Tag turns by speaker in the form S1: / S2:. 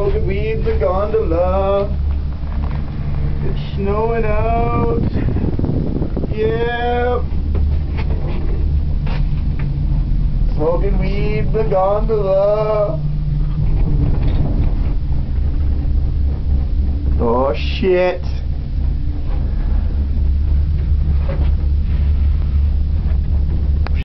S1: Smoking weed in the gondola. It's snowing out. Yeah. Smoking weed in the gondola. Oh shit.